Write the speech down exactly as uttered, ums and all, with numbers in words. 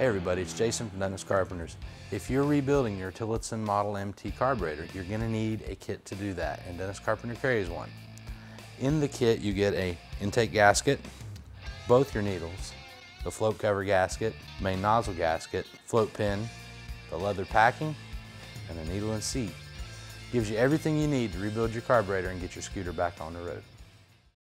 Hey everybody, it's Jason from Dennis Carpenters. If you're rebuilding your Tillotson Model M T carburetor, you're going to need a kit to do that, and Dennis Carpenter carries one. In the kit you get a intake gasket, both your needles, the float cover gasket, main nozzle gasket, float pin, the leather packing, and a needle and seat. Gives you everything you need to rebuild your carburetor and get your scooter back on the road.